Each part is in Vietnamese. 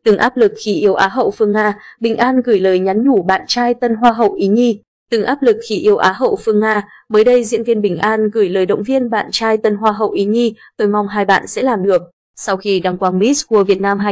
Từng áp lực khi yêu Á hậu Phương Nga, Bình An gửi lời nhắn nhủ bạn trai tân Hoa hậu Ý Nhi. Từng áp lực khi yêu Á hậu Phương Nga, mới đây diễn viên Bình An gửi lời động viên bạn trai tân Hoa hậu Ý Nhi, tôi mong hai bạn sẽ làm được. Sau khi đăng quang Miss World Việt Nam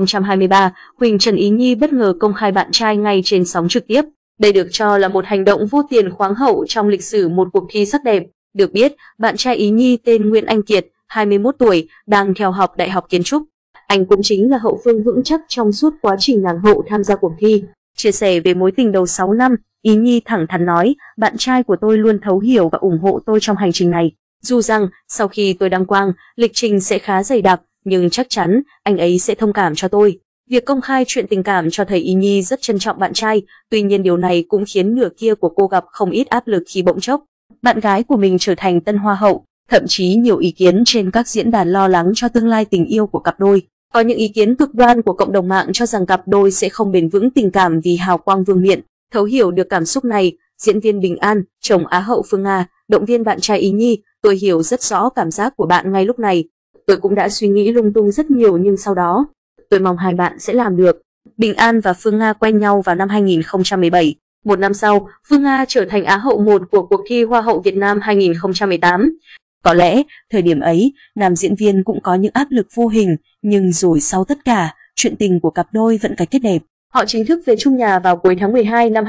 2023, Huỳnh Trần Ý Nhi bất ngờ công khai bạn trai ngay trên sóng trực tiếp. Đây được cho là một hành động vô tiền khoáng hậu trong lịch sử một cuộc thi sắc đẹp. Được biết, bạn trai Ý Nhi tên Nguyễn Anh Kiệt, 21 tuổi, đang theo học Đại học Kiến trúc. Anh cũng chính là hậu phương vững chắc trong suốt quá trình nàng hậu tham gia cuộc thi. Chia sẻ về mối tình đầu 6 năm, Ý Nhi thẳng thắn nói, bạn trai của tôi luôn thấu hiểu và ủng hộ tôi trong hành trình này. Dù rằng, sau khi tôi đăng quang, lịch trình sẽ khá dày đặc, nhưng chắc chắn anh ấy sẽ thông cảm cho tôi. Việc công khai chuyện tình cảm cho thấy Ý Nhi rất trân trọng bạn trai, tuy nhiên điều này cũng khiến nửa kia của cô gặp không ít áp lực khi bỗng chốc bạn gái của mình trở thành tân Hoa hậu. Thậm chí nhiều ý kiến trên các diễn đàn lo lắng cho tương lai tình yêu của cặp đôi. Có những ý kiến cực đoan của cộng đồng mạng cho rằng cặp đôi sẽ không bền vững tình cảm vì hào quang vương miện. Thấu hiểu được cảm xúc này, diễn viên Bình An, chồng Á hậu Phương Nga, động viên bạn trai Ý Nhi, tôi hiểu rất rõ cảm giác của bạn ngay lúc này. Tôi cũng đã suy nghĩ lung tung rất nhiều nhưng sau đó, tôi mong hai bạn sẽ làm được. Bình An và Phương Nga quen nhau vào năm 2017. Một năm sau, Phương Nga trở thành Á hậu 1 của cuộc thi Hoa hậu Việt Nam 2018. Có lẽ, thời điểm ấy, nam diễn viên cũng có những áp lực vô hình, nhưng rồi sau tất cả, chuyện tình của cặp đôi vẫn cái kết đẹp. Họ chính thức về chung nhà vào cuối tháng 12 năm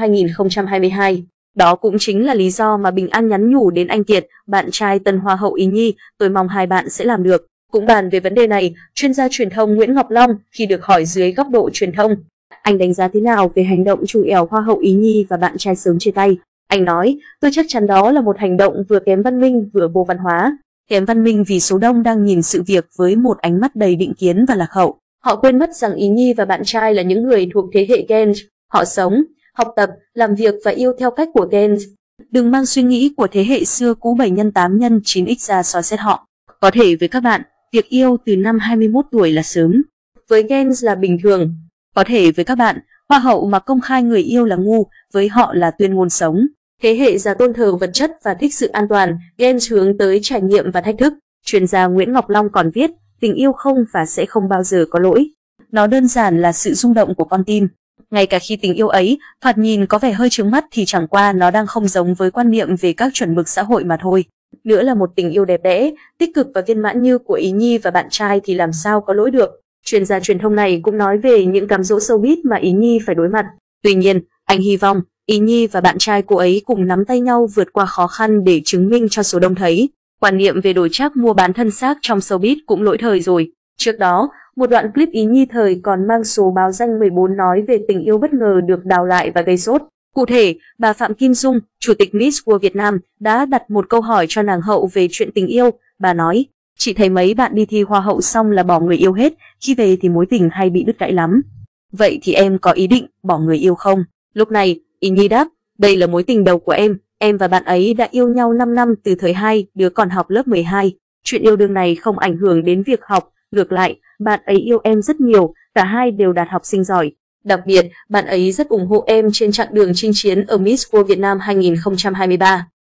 2022. Đó cũng chính là lý do mà Bình An nhắn nhủ đến anh Kiệt, bạn trai tân Hoa hậu Ý Nhi, tôi mong hai bạn sẽ làm được. Cũng bàn về vấn đề này, chuyên gia truyền thông Nguyễn Ngọc Long khi được hỏi dưới góc độ truyền thông, anh đánh giá thế nào về hành động chủ ẻo Hoa hậu Ý Nhi và bạn trai sớm chia tay? Anh nói, tôi chắc chắn đó là một hành động vừa kém văn minh vừa vô văn hóa. Kém văn minh vì số đông đang nhìn sự việc với một ánh mắt đầy định kiến và lạc hậu. Họ quên mất rằng Ý Nhi và bạn trai là những người thuộc thế hệ Gen. Họ sống, học tập, làm việc và yêu theo cách của Gen. Đừng mang suy nghĩ của thế hệ xưa cũ 7x8x9x ra soi xét họ. Có thể với các bạn, việc yêu từ năm 21 tuổi là sớm. Với Gen là bình thường. Có thể với các bạn, Hoa hậu mà công khai người yêu là ngu, với họ là tuyên ngôn sống. Thế hệ già tôn thờ vật chất và thích sự an toàn, Gen hướng tới trải nghiệm và thách thức. Chuyên gia Nguyễn Ngọc Long còn viết, tình yêu không và sẽ không bao giờ có lỗi. Nó đơn giản là sự rung động của con tim. Ngay cả khi tình yêu ấy, thoạt nhìn có vẻ hơi chướng mắt thì chẳng qua nó đang không giống với quan niệm về các chuẩn mực xã hội mà thôi. Nữa là một tình yêu đẹp đẽ, tích cực và viên mãn như của Ý Nhi và bạn trai thì làm sao có lỗi được. Chuyên gia truyền thông này cũng nói về những cám dỗ showbiz mà Ý Nhi phải đối mặt. Tuy nhiên, anh hy vọng Ý Nhi và bạn trai cô ấy cùng nắm tay nhau vượt qua khó khăn để chứng minh cho số đông thấy. Quan niệm về đổi trác mua bán thân xác trong showbiz cũng lỗi thời rồi. Trước đó, một đoạn clip Ý Nhi thời còn mang số báo danh 14 nói về tình yêu bất ngờ được đào lại và gây sốt. Cụ thể, bà Phạm Kim Dung, Chủ tịch Miss World Việt Nam, đã đặt một câu hỏi cho nàng hậu về chuyện tình yêu. Bà nói, chị thấy mấy bạn đi thi Hoa hậu xong là bỏ người yêu hết, khi về thì mối tình hay bị đứt gãy lắm. Vậy thì em có ý định bỏ người yêu không? Lúc này, Ý Nhi đáp, đây là mối tình đầu của em và bạn ấy đã yêu nhau 5 năm từ thời hai đứa còn học lớp 12. Chuyện yêu đương này không ảnh hưởng đến việc học, ngược lại, bạn ấy yêu em rất nhiều, cả hai đều đạt học sinh giỏi. Đặc biệt, bạn ấy rất ủng hộ em trên chặng đường chinh chiến ở Miss World Việt Nam 2023.